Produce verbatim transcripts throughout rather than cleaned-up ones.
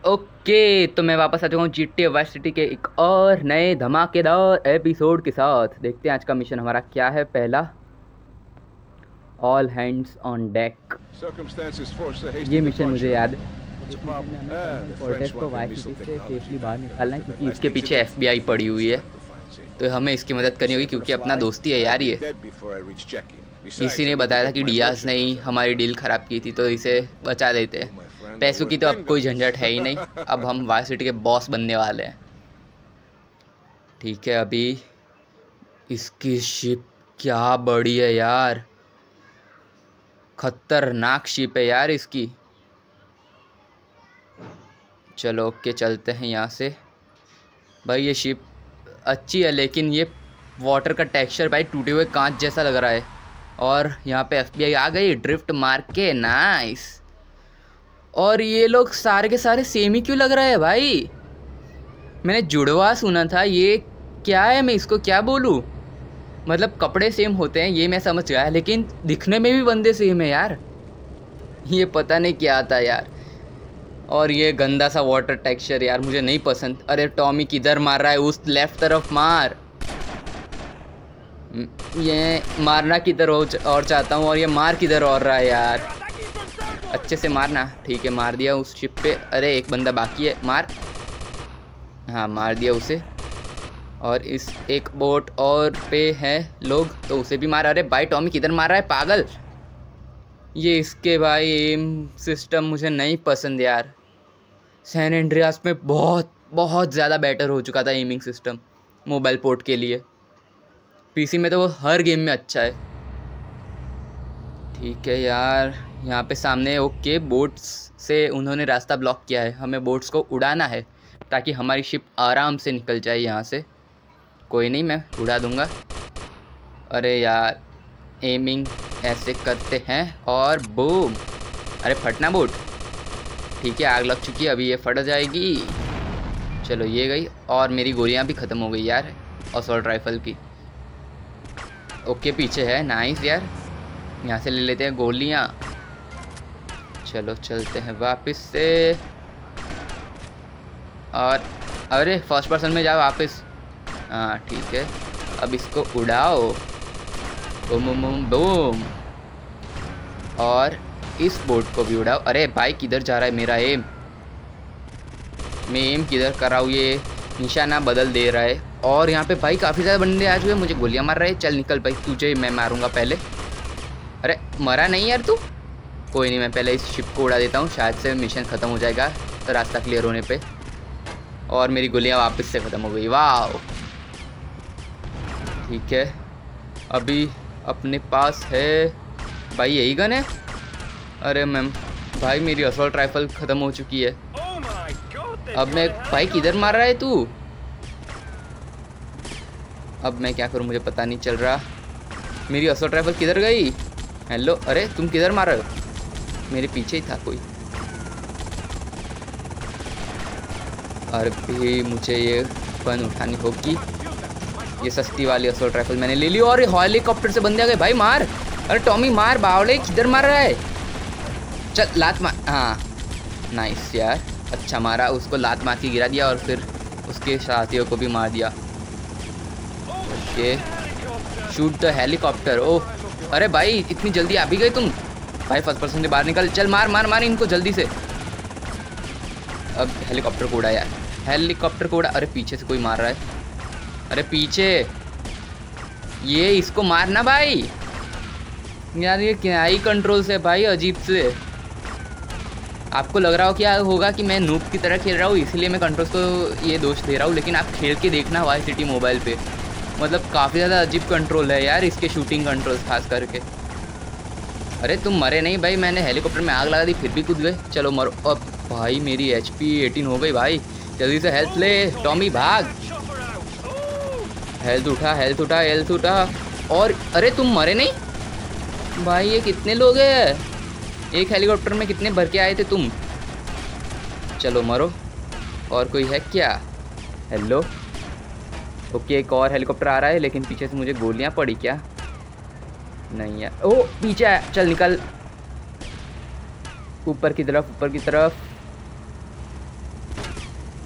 Okay, तो मैं वापस आ चुका हूँ G T A Vice City के एक और नए धमाकेदार एपिसोड के साथ। देखते हैं आज का मिशन हमारा क्या है। पहला, ऑल हैंड्स ऑन डेक। ये मिशन मुझे याद है। फोर्ट्रेस को वाइस सिटी से सेफली बाहर निकालना है क्योंकि इसके पीछे एफ बी आई पड़ी हुई है, तो हमें इसकी मदद करनी होगी क्योंकि अपना दोस्ती है यार। ये इसी ने बताया था कि डियाज ने ही हमारी डील ख़राब की थी, तो इसे बचा देते हैं। पैसों की तो अब कोई झंझट है ही नहीं, अब हम वाइस सिटी के बॉस बनने वाले हैं। ठीक है, अभी इसकी शिप क्या बड़ी है यार, खतरनाक शिप है यार इसकी। चलो ओके, चलते हैं यहाँ से। भाई ये शिप अच्छी है, लेकिन ये वाटर का टेक्सचर भाई टूटे हुए कांच जैसा लग रहा है। और यहाँ पे एफ बी आई आ गई ड्रिफ्ट मार के, नाइस। और ये लोग सारे के सारे सेम ही क्यों लग रहा है भाई? मैंने जुड़वा सुना था, ये क्या है? मैं इसको क्या बोलूँ? मतलब कपड़े सेम होते हैं ये मैं समझ गया, लेकिन दिखने में भी बंदे सेम है यार। ये पता नहीं क्या आता यार। और ये गंदा सा वाटर टेक्सचर यार मुझे नहीं पसंद। अरे टॉमी किधर मार रहा है? उस लेफ्ट तरफ मार। ये मारना किधर और चाहता हूँ, और ये मार किधर और रहा है यार। अच्छे से मारना। ठीक है, मार दिया उस शिप पे। अरे एक बंदा बाकी है, मार। हाँ मार दिया उसे। और इस एक बोट और पे है लोग, तो उसे भी मार। अरे भाई टॉमी किधर मार रहा है पागल? ये इसके भाई एम सिस्टम मुझे नहीं पसंद यार। सैन एंड्रियास में बहुत बहुत ज़्यादा बेटर हो चुका था एमिंग सिस्टम मोबाइल पोर्ट के लिए। पीसी में तो वो हर गेम में अच्छा है। ठीक है यार, यहाँ पे सामने ओके बोट्स से उन्होंने रास्ता ब्लॉक किया है। हमें बोट्स को उड़ाना है ताकि हमारी शिप आराम से निकल जाए यहाँ से। कोई नहीं, मैं उड़ा दूँगा। अरे यार एमिंग ऐसे करते हैं और बूम। अरे फटना बोट। ठीक है, आग लग चुकी है, अभी ये फट जाएगी। चलो ये गई, और मेरी गोलियाँ भी ख़त्म हो गई यार असॉल्ट राइफल की। ओके पीछे है, नाइस यार। यहाँ से ले लेते हैं गोलियाँ। चलो चलते हैं वापस से। और अरे फर्स्ट पर्सन में जाओ वापस। हाँ ठीक है, अब इसको उड़ाओ। Boom boom boom boom. और इस बोट को भी उड़ाओ। अरे भाई किधर जा रहा है मेरा एम? मैं एम किधर कर रहा हूँ? ये निशाना बदल दे रहा है। और यहाँ पे भाई काफ़ी ज़्यादा बंदे आ चुके हैं, मुझे गोलियाँ मार रहे हैं। चल निकल भाई, तुझे मैं मारूंगा पहले। अरे मरा नहीं यार तू? कोई नहीं, मैं पहले इस शिप को उड़ा देता हूँ, शायद से मिशन ख़त्म हो जाएगा तो रास्ता क्लियर होने पे। और मेरी गोलियाँ वापस से ख़त्म हो गई। वाह ठीक है, अभी अपने पास है भाई यही गन है। अरे मैम भाई मेरी असॉल्ट राइफल ख़त्म हो चुकी है। अब मैं भाई किधर मार रहा है तू? अब मैं क्या करूं मुझे पता नहीं चल रहा। मेरी असॉल्ट राइफल किधर गई? हेलो, अरे तुम किधर मार रहे हो? मेरे पीछे ही था कोई। और भी मुझे ये गन उठानी होगी। ये सस्ती वाली असॉल्ट राइफल मैंने ले ली। और हेलीकॉप्टर से बंदे आ गए भाई, मार। अरे टॉमी मार, बावले किधर मार रहा है? चल लात मार। हाँ नाइस यार, अच्छा मारा। उसको लात मार के गिरा दिया और फिर उसके साथियों को भी मार दिया। Okay, shoot the helicopter. ओह अरे भाई इतनी जल्दी आ भी गए तुम भाई। फर्स्ट पर्सन से बाहर निकल। चल मार मार मार इनको जल्दी से। अब हेलीकॉप्टर को उड़ा यार, हेलीकॉप्टर को उड़ा। अरे पीछे से कोई मार रहा है। अरे पीछे, ये इसको मारना भाई। यार ये क्या ही कंट्रोल से भाई, अजीब से। आपको लग रहा हो क्या होगा कि मैं नूब की तरह खेल रहा हूँ इसलिए मैं कंट्रोल्स को ये दोष दे रहा हूँ, लेकिन आप खेल के देखना वाइस सिटी मोबाइल पे, मतलब काफ़ी ज़्यादा अजीब कंट्रोल है यार इसके, शूटिंग कंट्रोल्स खास करके। अरे तुम मरे नहीं भाई, मैंने हेलीकॉप्टर में आग लगा दी फिर भी कूद गए। चलो मरो। अब भाई मेरी एच पी एटीन हो गई भाई, जल्दी से हेल्थ ले टॉमी, भाग। हेल्थ उठा हेल्थ उठा हेल्थ उठा। और अरे तुम मरे नहीं भाई? ये कितने लोग हैं एक हेलीकॉप्टर में? कितने भर के आए थे तुम? चलो मरो। और कोई है क्या? हेलो ओके, एक और हेलीकॉप्टर आ रहा है, लेकिन पीछे से मुझे गोलियां पड़ी क्या? नहीं यार, ओ पीछे आया। चल निकल ऊपर की तरफ, ऊपर की तरफ।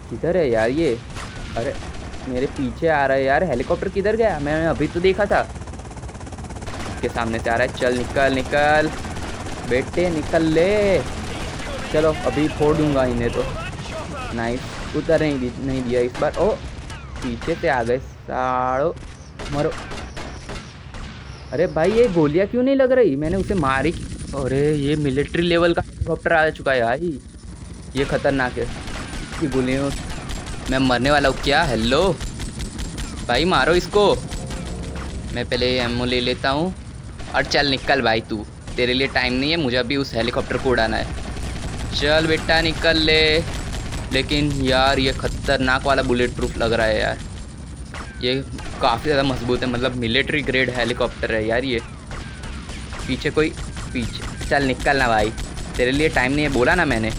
किधर है यार ये? अरे मेरे पीछे आ रहा है यार। हेलीकॉप्टर किधर गया? मैंने अभी तो देखा था के सामने से आ रहा है। चल निकल निकल बेटे निकल ले। चलो अभी फोड़ दूंगा इन्हें तो। नाइस, उतर नहीं दी, नहीं दिया इस बार। ओ पीछे से आ गए साड़ो, मरो। अरे भाई ये गोलियां क्यों नहीं लग रही? मैंने उसे मारी। अरे ये मिलिट्री लेवल का हेलीकॉप्टर आ चुका है भाई, ये खतरनाक है। ये गोलियों मैं मरने वाला हूँ क्या? हेलो भाई मारो इसको। मैं पहले एमओ ले लेता हूँ और चल निकल भाई तू, तेरे लिए टाइम नहीं है, मुझे अभी उस हेलीकॉप्टर को उड़ाना है। चल बेटा निकल ले। लेकिन यार ये खतरनाक वाला बुलेट प्रूफ लग रहा है यार, ये काफ़ी ज़्यादा मजबूत है, मतलब मिलिट्री ग्रेड हेलीकॉप्टर है यार ये। पीछे कोई पीछे चल निकल ना भाई, तेरे लिए टाइम नहीं है बोला ना मैंने।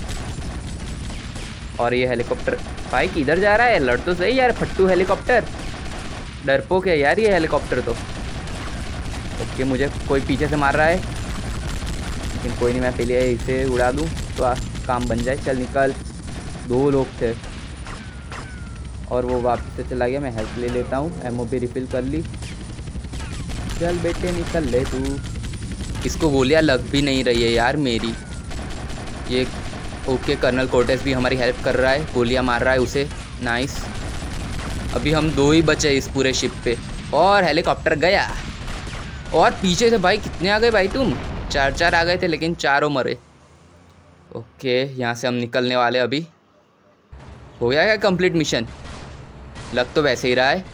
और ये हेलीकॉप्टर भाई किधर जा रहा है? लड़ तो सही यार फट्टू हेलीकॉप्टर, डरपोक है यार ये हेलीकॉप्टर तो। ओके मुझे कोई पीछे से मार रहा है, लेकिन कोई नहीं, मैं पहले इसे उड़ा दूँ तो आ, काम बन जाए। चल निकल। दो लोग थे और वो वापस से चला गया। मैं हेल्प ले लेता हूँ, एमओ भी रिफिल कर ली। चल बेटे निकल ले तू। इसको गोलियाँ लग भी नहीं रही है यार मेरी। ये ओके कर्नल कोर्टेस भी हमारी हेल्प कर रहा है, गोलियाँ मार रहा है उसे। नाइस, अभी हम दो ही बचे इस पूरे शिप पे और हेलीकॉप्टर गया। और पीछे से भाई कितने आ गए भाई तुम? चार चार आ गए थे लेकिन चारों मरे। ओके यहाँ से हम निकलने वाले। अभी हो गया क्या कंप्लीट मिशन? लग तो वैसे ही रहा है।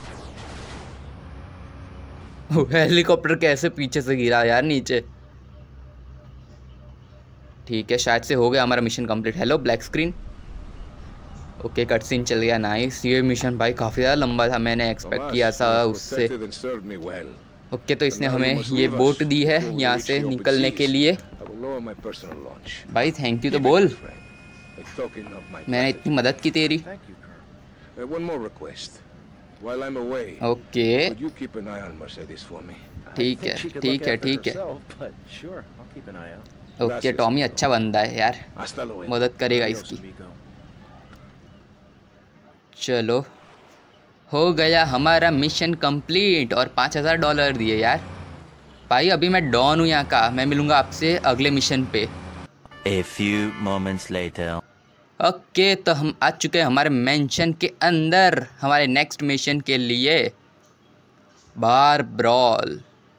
हेलीकॉप्टर कैसे पीछे से गिरा यार नीचे। ठीक है शायद से हो गया हमारा mission complete. Hello black screen. Okay cutscene चल गया। नाइस, ये मिशन भाई काफ़ी ज़्यादा लंबा था, मैंने एक्सपेक्ट किया था उससे। ओके तो इसने हमें ये बोट दी है यहाँ से निकलने के लिए। भाई थैंक यू तो बोल, मैंने इतनी मदद की तेरी। ओके ठीक है ठीक है ठीक है। ओके टॉमी अच्छा बंदा है यार, मदद करेगा इसकी। चलो हो गया हमारा मिशन कंप्लीट और पाँच हज़ार डॉलर दिए यार। भाई अभी मैं डॉन हूँ यहाँ का, मैं मिलूँगा आपसे अगले मिशन पे। A few moments later. Okay तो हम आ चुके हैं हमारे मेंशन के अंदर हमारे नेक्स्ट मिशन के लिए, बार ब्रॉल।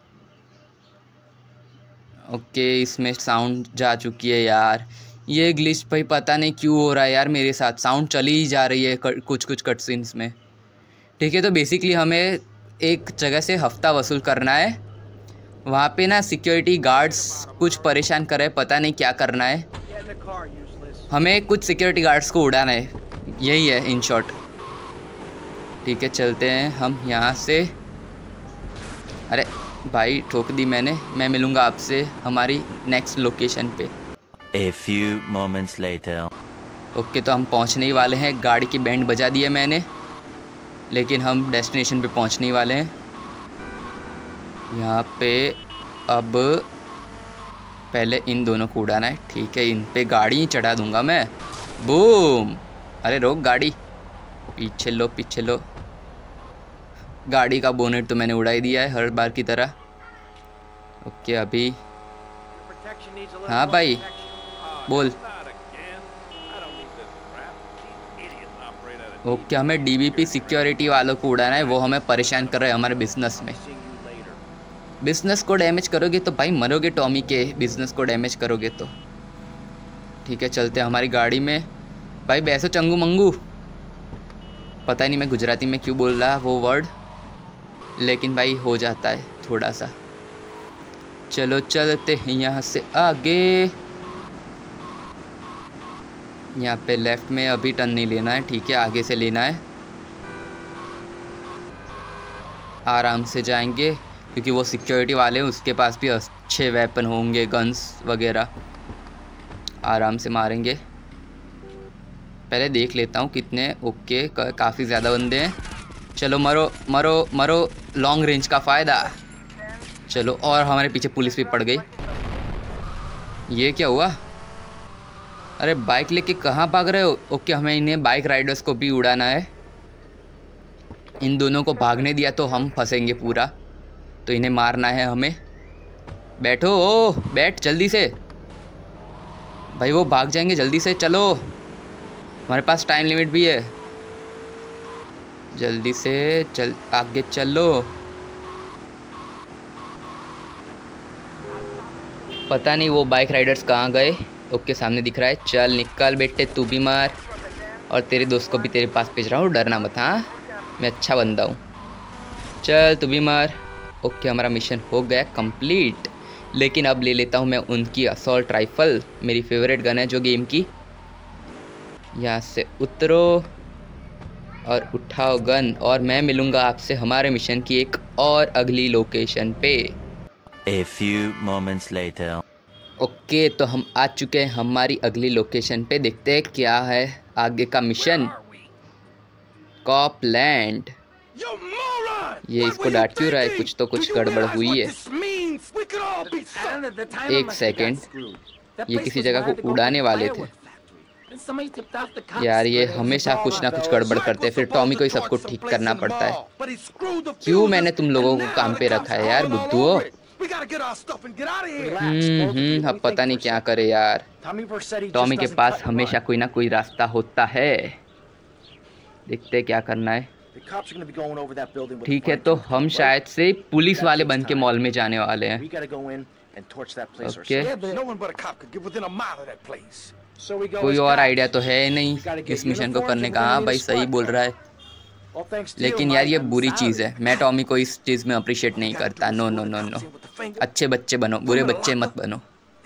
ओके इसमें साउंड जा चुकी है यार। ये ग्लिच भाई पता नहीं क्यों हो रहा है यार मेरे साथ, साउंड चली ही जा रही है कुछ कुछ कट सीन्स में। ठीक है तो बेसिकली हमें एक जगह से हफ्ता वसूल करना है, वहाँ पे ना सिक्योरिटी गार्ड्स कुछ परेशान कर रहे हैं, पता नहीं क्या करना है। हमें कुछ सिक्योरिटी गार्ड्स को उड़ाना है, यही है इन शॉर्ट। ठीक है चलते हैं हम यहाँ से। अरे भाई ठोक दी मैंने। मैं मिलूँगा आपसे हमारी नेक्स्ट लोकेशन पे। A few moments later. Okay तो हम पहुँचने ही वाले हैं, गाड़ी की बैंड बजा दी है मैंने, लेकिन हम डेस्टिनेशन पे पहुँचने ही वाले हैं। यहाँ पे अब पहले इन दोनों को उड़ाना है। ठीक है इन पे गाड़ी चढ़ा दूंगा मैं। बूम। अरे रोक गाड़ी, पीछे लो पीछे लो। गाड़ी का बोनेट तो मैंने उड़ा ही दिया है हर बार की तरह। ओके अभी हाँ भाई बोल। ओके हमें डीबीपी सिक्योरिटी वालों को उड़ाना है, वो हमें परेशान कर रहे हैं हमारे बिजनेस में। बिजनेस को डैमेज करोगे तो भाई मरोगे टॉमी के, बिजनेस को डैमेज करोगे तो। ठीक है चलते हैं हमारी गाड़ी में। भाई बैसो चंगू मंगू, पता ही नहीं मैं गुजराती में क्यों बोल रहा वो वर्ड, लेकिन भाई हो जाता है थोड़ा सा। चलो चलते हैं यहाँ से आगे। यहाँ पे लेफ़्ट में अभी टर्न नहीं लेना है, ठीक है आगे से लेना है। आराम से जाएंगे क्योंकि वो सिक्योरिटी वाले हैं, उसके पास भी अच्छे वेपन होंगे, गन्स वगैरह। आराम से मारेंगे। पहले देख लेता हूँ कितने। ओके काफ़ी ज़्यादा बंदे हैं। चलो मरो मरो मरो, लॉन्ग रेंज का फ़ायदा। चलो और हमारे पीछे पुलिस भी पड़ गई। ये क्या हुआ? अरे बाइक लेके कहाँ भाग रहे हो? ओके, हमें इन्हें बाइक राइडर्स को भी उड़ाना है। इन दोनों को भागने दिया तो हम फंसेंगे पूरा, तो इन्हें मारना है हमें। बैठो, ओ बैठ जल्दी से भाई, वो भाग जाएंगे, जल्दी से चलो, हमारे पास टाइम लिमिट भी है, जल्दी से चल आगे चलो। पता नहीं वो बाइक राइडर्स कहाँ गए। ओके, सामने दिख रहा है, चल निकल बेटे, तू भी मार, और तेरे दोस्त को भी तेरे पास भेज रहा हूँ, डरना मत। हाँ, मैं अच्छा बंदा हूँ, चल तू भी मार। ओके, हमारा मिशन हो गया कंप्लीट। लेकिन अब ले लेता हूँ मैं उनकी असॉल्ट राइफ़ल, मेरी फेवरेट गन है जो गेम की। यहाँ से उतरो और उठाओ गन, और मैं मिलूँगा आपसे हमारे मिशन की एक और अगली लोकेशन पे। A few moments later. Okay, तो हम आ चुके हैं हमारी अगली लोकेशन पे। देखते हैं क्या है आगे का मिशन। कॉपलैंड। ये इसको डांट क्यों रहा है? कुछ तो कुछ गड़बड़ हुई है। एक सेकेंड, ये किसी जगह को उड़ाने वाले थे यार। ये हमेशा कुछ ना कुछ गड़बड़ करते हैं, फिर टॉमी को ही सबको ठीक करना पड़ता है। क्यों मैंने तुम लोगों को काम पे रखा है यार, बुद्धुओ। हम्म हम्म अब पता नहीं क्या करे यार। टॉमी के पास हमेशा कोई ना कोई रास्ता होता है। देखते क्या करना है। ठीक है, तो हम शायद से पुलिस वाले बन के मॉल में जाने वाले हैं। ओके, कोई और आइडिया तो है नहीं इस मिशन को करने का। हाँ भाई, सही बोल रहा है, लेकिन यार ये बुरी चीज़ है। मैं टॉमी को इस चीज़ में अप्रिशिएट नहीं करता। नो नो नो नो, अच्छे बच्चे बनो, बुरे बच्चे मत बनो।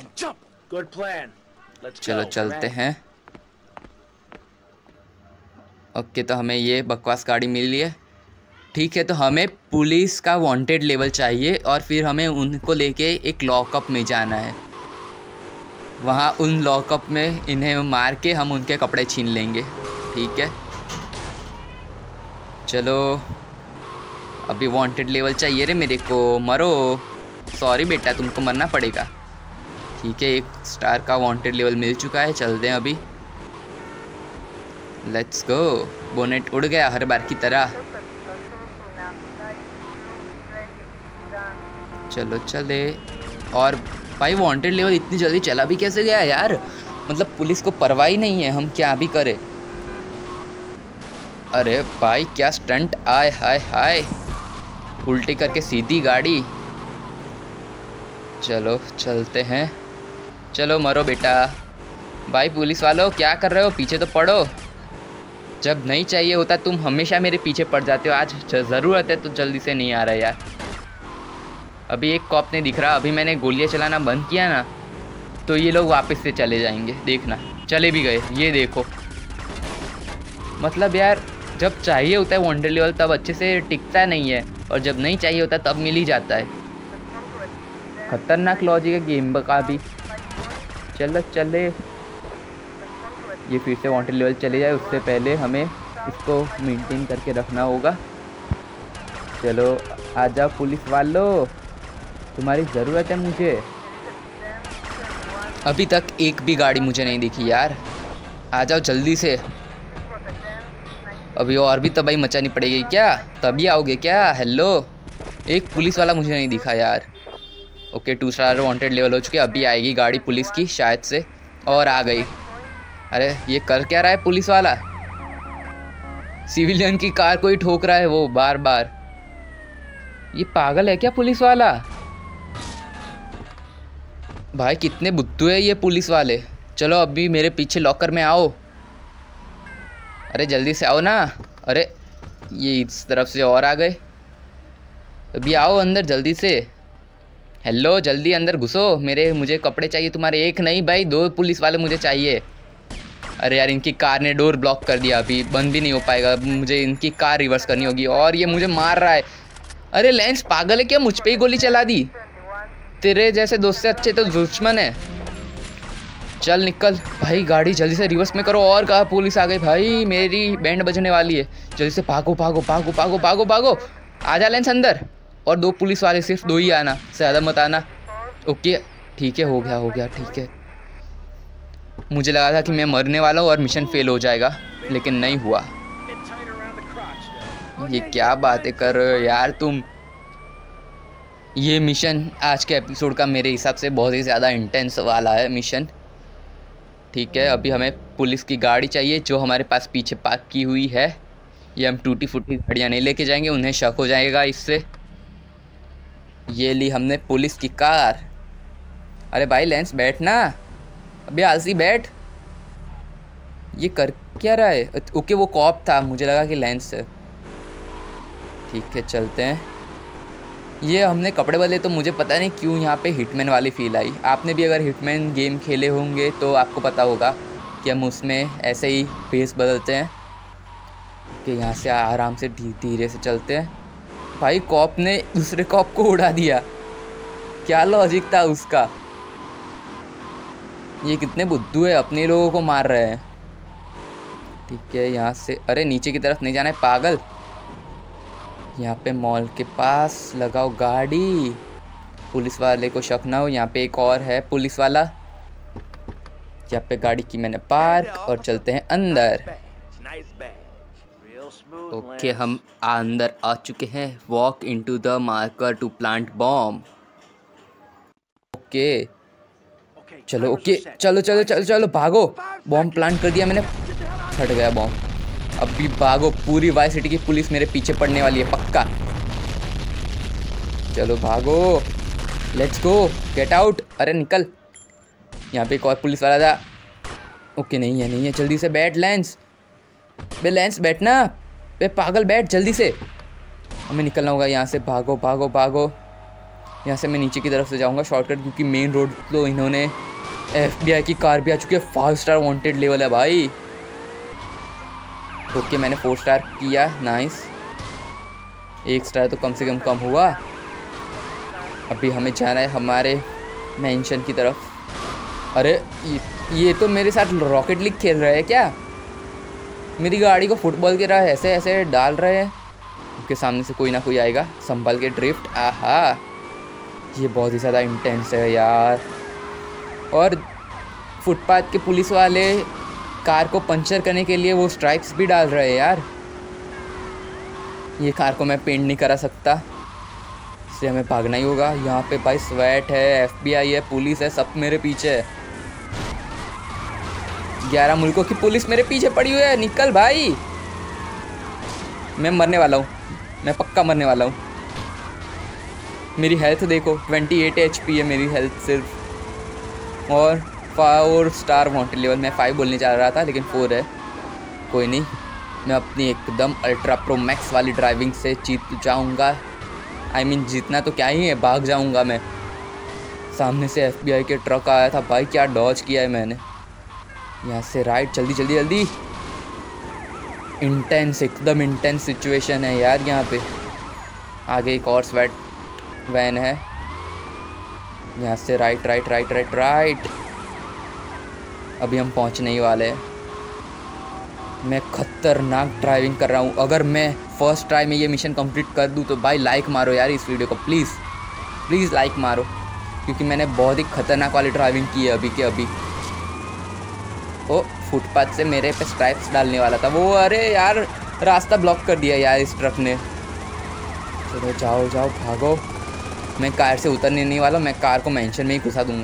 चलो चलते हैं। ओके, तो हमें ये बकवास गाड़ी मिली है। ठीक है, तो हमें पुलिस का वांटेड लेवल चाहिए, और फिर हमें उनको लेके एक लॉकअप में जाना है। वहाँ उन लॉकअप में इन्हें मार के हम उनके कपड़े छीन लेंगे। ठीक है, चलो। अभी वांटेड लेवल चाहिए रे मेरे को। मरो। सॉरी बेटा, तुमको मरना पड़ेगा। ठीक है, एक स्टार का वांटेड लेवल मिल चुका है। चलते हैं अभी, लेट्स गो। बोनेट उड़ गया हर बार की तरह। चलो चले। और भाई वांटेड लेवल इतनी जल्दी चला भी कैसे गया यार? मतलब पुलिस को परवाह ही नहीं है, हम क्या भी करें। अरे भाई क्या स्टंट, आय हाय हाय, उल्टी करके सीधी गाड़ी। चलो चलते हैं, चलो मरो बेटा। भाई पुलिस वालों क्या कर रहे हो? पीछे तो पड़ो। जब नहीं चाहिए होता तुम हमेशा मेरे पीछे पड़ जाते हो। आज ज़रूरत है तो जल्दी से नहीं आ रहा यार। अभी एक कॉप नहीं दिख रहा। अभी मैंने गोलियां चलाना बंद किया ना, तो ये लोग वापस से चले जाएंगे। देखना, चले भी गए। ये देखो, मतलब यार जब चाहिए होता है वांटेड लेवल तब अच्छे से टिकता नहीं है, और जब नहीं चाहिए होता तब मिल ही जाता है। खतरनाक लॉजिक है गेम का भी। चलो चले, ये फिर से वांटेड लेवल चले जाए उससे पहले हमें इसको मेंटेन करके रखना होगा। चलो आ जाओ पुलिस वालों, तुम्हारी ज़रूरत है मुझे। अभी तक एक भी गाड़ी मुझे नहीं दिखी यार, आ जाओ जल्दी से। अभी और भी तबाही मचानी पड़ेगी क्या? तभी आओगे क्या? हेलो, एक पुलिस वाला मुझे नहीं दिखा यार। Okay, two star wanted level हो चुके। अभी आएगी गाड़ी पुलिस की शायद से, और आ गई। अरे ये कर क्या रहा है पुलिस वाला? सिविलियन की कार को ही ठोक रहा है वो बार बार। ये पागल है क्या पुलिस वाला? भाई कितने बुद्धू है ये पुलिस वाले। चलो अभी मेरे पीछे लॉकर में आओ। अरे जल्दी से आओ ना। अरे ये इस तरफ से और आ गए। अभी आओ अंदर जल्दी से। हेलो, जल्दी अंदर घुसो। मेरे मुझे कपड़े चाहिए तुम्हारे। एक नहीं भाई, दो पुलिस वाले मुझे चाहिए। अरे यार इनकी कार ने डोर ब्लॉक कर दिया, अभी बंद भी नहीं हो पाएगा। मुझे इनकी कार रिवर्स करनी होगी, और ये मुझे मार रहा है। अरे लेंस पागल है क्या? मुझ पे ही गोली चला दी। तेरे जैसे दोस्त से अच्छे तो दुश्मन है। चल निकल भाई, गाड़ी जल्दी से रिवर्स में करो। और कहा पुलिस आ गई भाई, मेरी बैंड बजने वाली है। जल्दी से भागो भागो भागो भागो भागो भागो। आजा लेंस अंदर। और दो पुलिस वाले, सिर्फ दो ही आना, ज़्यादा मत आना। ओके ठीक है, हो गया हो गया, ठीक है। मुझे लगा था कि मैं मरने वाला हूँ और मिशन फेल हो जाएगा, लेकिन नहीं हुआ। ये क्या बातें कर रहे हो यार तुम। ये मिशन आज के एपिसोड का मेरे हिसाब से बहुत ही ज़्यादा इंटेंस वाला है मिशन। ठीक है, अभी हमें पुलिस की गाड़ी चाहिए जो हमारे पास पीछे पार्क की हुई है। ये हम टूटी फूटी गाड़ियाँ नहीं लेके जाएंगे, उन्हें शक हो जाएगा इससे। ये ली हमने पुलिस की कार। अरे भाई लेंस बैठ ना, अबे आलसी बैठ। ये कर क्या रहा है? ओके वो कॉप था, मुझे लगा कि लेंस है। ठीक है चलते हैं। ये हमने कपड़े बदले तो मुझे पता नहीं क्यों यहाँ पे हिटमैन वाली फील आई। आपने भी अगर हिटमैन गेम खेले होंगे तो आपको पता होगा कि हम उसमें ऐसे ही फेस बदलते हैं कि यहाँ से आराम से धीरे से चलते हैं। भाई कॉप ने दूसरे कॉप को उड़ा दिया, क्या लॉजिक था उसका। ये कितने बुद्धू है, अपने लोगों को मार रहे हैं। ठीक है यहाँ से, अरे नीचे की तरफ नहीं जाना है पागल। यहाँ पे मॉल के पास लगाओ गाड़ी, पुलिस वाले को शक ना हो। यहाँ पे एक और है पुलिस वाला। यहाँ पे गाड़ी की मैंने पार्क और चलते हैं अंदर। ओके हम अंदर आ चुके हैं। Walk into the marker to plant bomb. Okay चलो, ओके चलो चलो चलो चलो भागो। बॉम्ब प्लांट कर दिया मैंने, फट गया बॉम्ब। अभी भागो, पूरी वाई सिटी की पुलिस मेरे पीछे पड़ने वाली है पक्का। चलो भागो, लेट्स गो, गेट आउट। अरे निकल, यहाँ पे एक और पुलिस वाला था। ओके नहीं है नहीं है, जल्दी से बैठ लेंस। बे लेंस बैठना, बे पागल बैठ जल्दी से। हमें निकलना होगा यहाँ से। भागो भागो भागो। यहाँ से मैं नीचे की तरफ से जाऊँगा शॉर्टकट, क्योंकि मेन रोड तो इन्होंने एफ बी आई की कार भी आ चुकी है। फाइव स्टार वांटेड लेवल है भाई। ओके okay, मैंने फोर स्टार किया, नाइस। एक स्टार तो कम से कम कम हुआ। अभी हमें जाना है हमारे मेंशन की तरफ। अरे ये, ये तो मेरे साथ रॉकेट लीग खेल रहे हैं क्या? मेरी गाड़ी को फुटबॉल की तरह ऐसे ऐसे डाल रहे हैं। उनके सामने से कोई ना कोई आएगा, संभल के ड्रिफ्ट। आहा ये बहुत ही ज़्यादा इंटेंस है यार। और फुटपाथ के पुलिस वाले कार को पंचर करने के लिए वो स्ट्राइप्स भी डाल रहे हैं यार। ये कार को मैं पेंट नहीं करा सकता, इसलिए हमें भागना ही होगा। यहाँ पे भाई स्वेट है, एफ बी आई है, पुलिस है, सब मेरे पीछे है। ग्यारह मुल्कों की पुलिस मेरे पीछे पड़ी हुई है। निकल भाई, मैं मरने वाला हूँ, मैं पक्का मरने वाला हूँ। मेरी हेल्थ देखो, अट्ठाईस एच पी है मेरी हेल्थ सिर्फ। और फोर स्टार वांटेड लेवल, मैं फाइव बोलने जा रहा था लेकिन फोर है। कोई नहीं, मैं अपनी एकदम अल्ट्रा प्रो मैक्स वाली ड्राइविंग से जीत जाऊंगा। आई मीन जीतना तो क्या ही है, भाग जाऊंगा मैं। सामने से एफ बी आई के ट्रक आया था भाई, क्या डॉज किया है मैंने। यहाँ से राइट, जल्दी जल्दी जल्दी। इंटेंस, एकदम इंटेंस सिचुएशन है यार यहाँ पे। आगे एक और स्वेट वैन है। यहाँ से right right right right right. अभी हम पहुँचने ही वाले हैं। मैं खतरनाक ड्राइविंग कर रहा हूँ। अगर मैं फर्स्ट ट्राई में ये मिशन कंप्लीट कर दूँ तो भाई लाइक मारो यार इस वीडियो को, प्लीज़ प्लीज़ लाइक मारो, क्योंकि मैंने बहुत ही खतरनाक वाली ड्राइविंग की है अभी के अभी। ओ फुटपाथ से मेरे पे स्ट्राइप्स डालने वाला था वो। अरे यार रास्ता ब्लॉक कर दिया यार इस ट्रक ने। चलो जाओ जाओ भागो। मैं कार से उतरने नहीं वाला, मैं कार को मेंशन में ही घुसा दूंगा।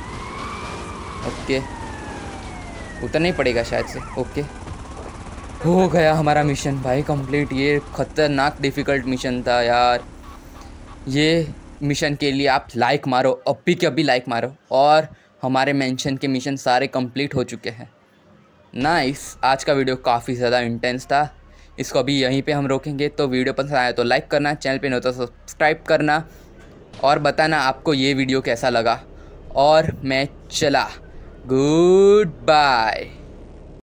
ओके उतरना ही पड़ेगा शायद से। ओके हो गया हमारा मिशन भाई कंप्लीट। ये खतरनाक डिफ़िकल्ट मिशन था यार। ये मिशन के लिए आप लाइक मारो, अभी के अभी लाइक मारो। और हमारे मेंशन के मिशन सारे कंप्लीट हो चुके हैं। नाइस, आज का वीडियो काफ़ी ज़्यादा इंटेंस था। इसको अभी यहीं पे हम रोकेंगे। तो वीडियो पसंद आया तो लाइक करना, चैनल पे नहीं हो तो सब्सक्राइब करना और बताना आपको ये वीडियो कैसा लगा। और मैं चला, गुड बाय।